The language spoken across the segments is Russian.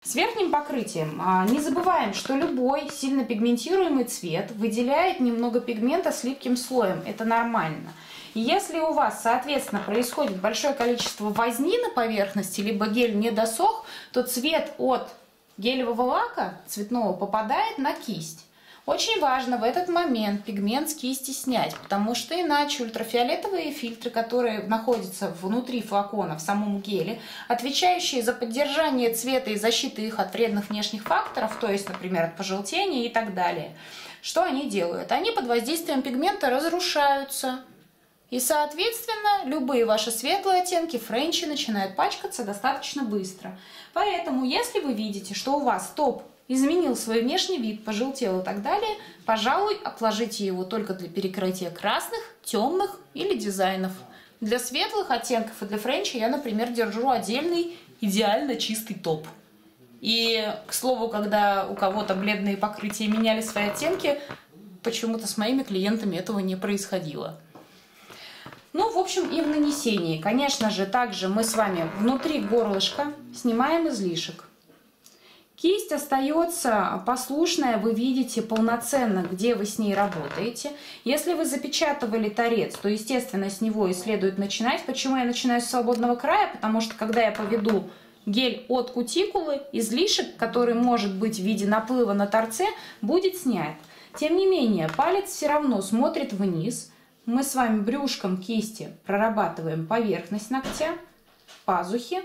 С верхним покрытием не забываем, что любой сильно пигментируемый цвет выделяет немного пигмента с липким слоем. Это нормально. И если у вас, соответственно, происходит большое количество возни на поверхности, либо гель не досох, то цвет от гелевого лака цветного попадает на кисть. Очень важно в этот момент пигмент с кисти снять, потому что иначе ультрафиолетовые фильтры, которые находятся внутри флакона, в самом геле, отвечающие за поддержание цвета и защиту их от вредных внешних факторов, то есть, например, от пожелтения и так далее, что они делают? Они под воздействием пигмента разрушаются. И, соответственно, любые ваши светлые оттенки, френчи, начинают пачкаться достаточно быстро. Поэтому, если вы видите, что у вас топ изменил свой внешний вид, пожелтел и так далее, пожалуй, отложите его только для перекрытия красных, темных или дизайнов. Для светлых оттенков и для френча я, например, держу отдельный идеально чистый топ. И, к слову, когда у кого-то бледные покрытия меняли свои оттенки, почему-то с моими клиентами этого не происходило. Ну, в общем, и в нанесении. Конечно же, также мы с вами внутри горлышка снимаем излишек. Кисть остается послушная, вы видите полноценно, где вы с ней работаете. Если вы запечатывали торец, то, естественно, с него и следует начинать. Почему я начинаю с свободного края? Потому что, когда я поведу гель от кутикулы, излишек, который может быть в виде наплыва на торце, будет снят. Тем не менее, палец все равно смотрит вниз. Мы с вами брюшком кисти прорабатываем поверхность ногтя, пазухи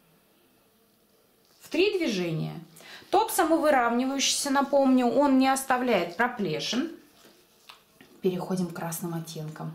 в 3 движения. Топ самовыравнивающийся, напомню, он не оставляет проплешин. Переходим к красным оттенкам.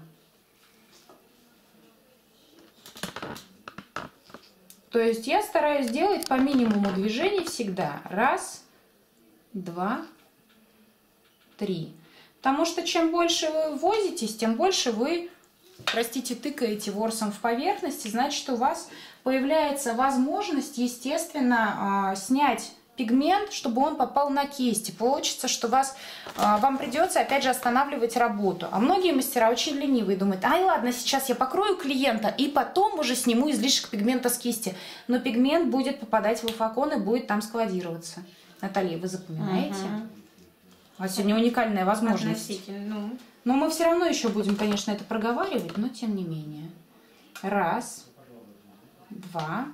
То есть я стараюсь делать по минимуму движений всегда. 1, 2, 3. Потому что чем больше вы возитесь, тем больше вы, простите, тыкаете ворсом в поверхности, значит, у вас появляется возможность, естественно, снять пигмент, чтобы он попал на кисть. И получится, что вам придется, опять же, останавливать работу. А многие мастера очень ленивые, думают: ай, ладно, сейчас я покрою клиента и потом уже сниму излишек пигмента с кисти. Но пигмент будет попадать в флакон и будет там складироваться. Наталья, вы запоминаете? У вас сегодня уникальная возможность. Но мы все равно еще будем, конечно, это проговаривать, но тем не менее. 1, 2,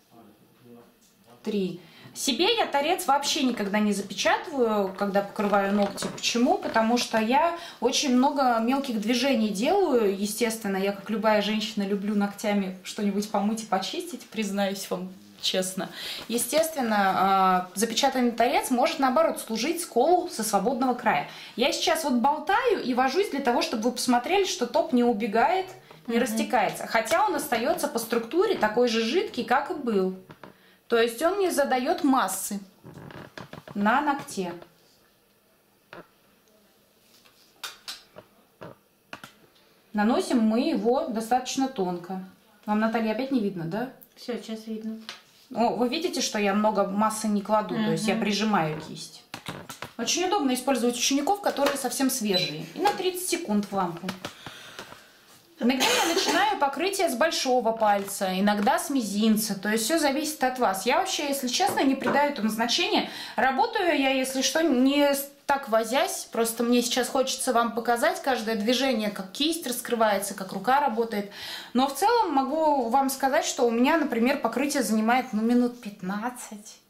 3. Себе я торец вообще никогда не запечатываю, когда покрываю ногти. Почему? Потому что я очень много мелких движений делаю. Естественно, я, как любая женщина, люблю ногтями что-нибудь помыть и почистить, признаюсь вам честно. Естественно, запечатанный торец может, наоборот, служить сколу со свободного края. Я сейчас вот болтаю и вожусь для того, чтобы вы посмотрели, что топ не убегает, не растекается. Хотя он остается по структуре такой же жидкий, как и был. То есть он не задает массы на ногте. Наносим мы его достаточно тонко. Вам, Наталья, опять не видно, да? Все, сейчас видно. О, вы видите, что я много массы не кладу, то есть я прижимаю кисть. Очень удобно использовать учеников, которые совсем свежие. И на 30 секунд в лампу. Иногда я начинаю покрытие с большого пальца, иногда с мизинца, то есть все зависит от вас. Я вообще, если честно, не придаю этому значения. Работаю я, если что, не так возясь, просто мне сейчас хочется вам показать каждое движение, как кисть раскрывается, как рука работает. Но в целом могу вам сказать, что у меня, например, покрытие занимает минут 15.